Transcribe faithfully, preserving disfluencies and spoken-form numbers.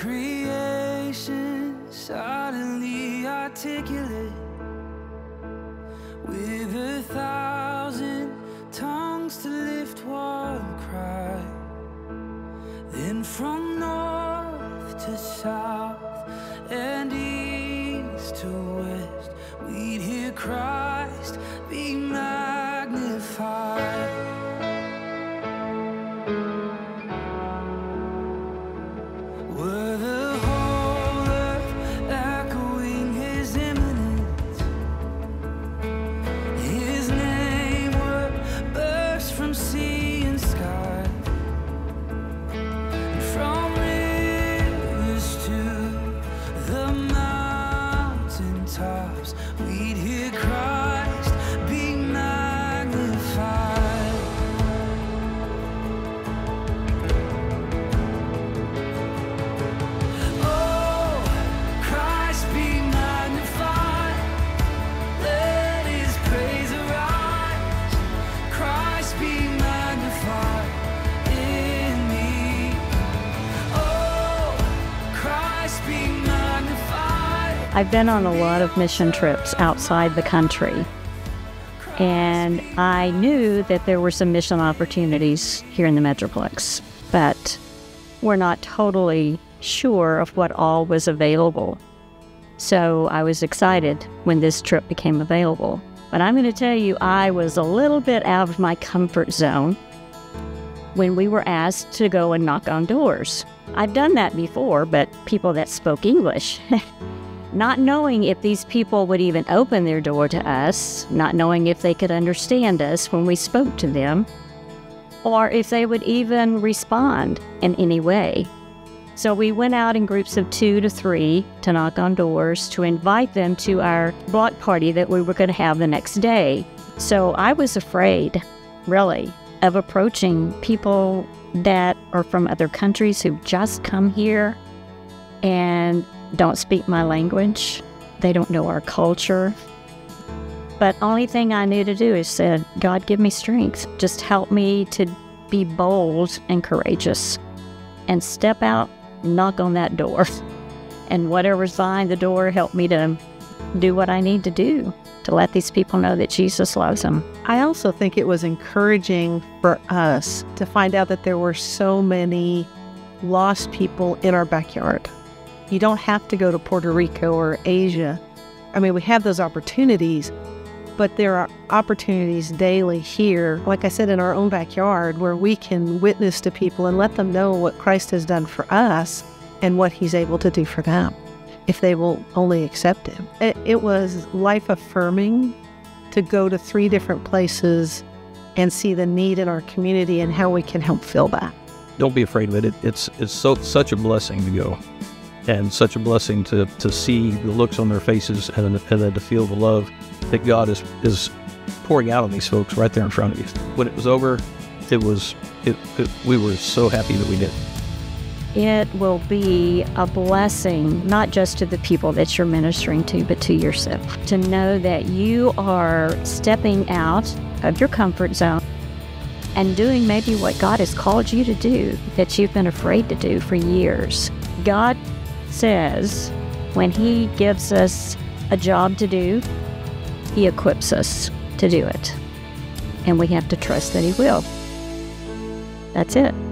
creation silently articulate with a thousand tongues to lift one cry. Then from north to south and east to west, we'd hear Christ be magnified. Were the whole earth echoing his imminence, his name would burst from sea and sky, and from rivers to the mountain tops, we'd hear Christ be magnified. I've been on a lot of mission trips outside the country, and I knew that there were some mission opportunities here in the Metroplex, but we're not totally sure of what all was available. So I was excited when this trip became available. But I'm going to tell you, I was a little bit out of my comfort zone when we were asked to go and knock on doors. I've done that before, but people that spoke English. Not knowing if these people would even open their door to us, not knowing if they could understand us when we spoke to them, or if they would even respond in any way. So we went out in groups of two to three to knock on doors to invite them to our block party that we were going to have the next day. So I was afraid, really, of approaching people that are from other countries who've just come here and don't speak my language. They don't know our culture. But only thing I knew to do is said, God, give me strength. Just help me to be bold and courageous and step out, knock on that door. And whatever's behind the door, help me to do what I need to do to let these people know that Jesus loves them. I also think it was encouraging for us to find out that there were so many lost people in our backyard. You don't have to go to Puerto Rico or Asia. I mean, we have those opportunities, but there are opportunities daily here, like I said, in our own backyard, where we can witness to people and let them know what Christ has done for us and what he's able to do for them, if they will only accept him. It, it was life-affirming to go to three different places and see the need in our community and how we can help fill that. Don't be afraid of it. it it's it's so such a blessing to go. And such a blessing to, to see the looks on their faces and, and then to feel the love that God is, is pouring out on these folks right there in front of you. When it was over, it was it, it, we were so happy that we did. It will be a blessing, not just to the people that you're ministering to, but to yourself. To know that you are stepping out of your comfort zone and doing maybe what God has called you to do that you've been afraid to do for years. God says when he gives us a job to do, he equips us to do it. And we have to trust that he will. That's it.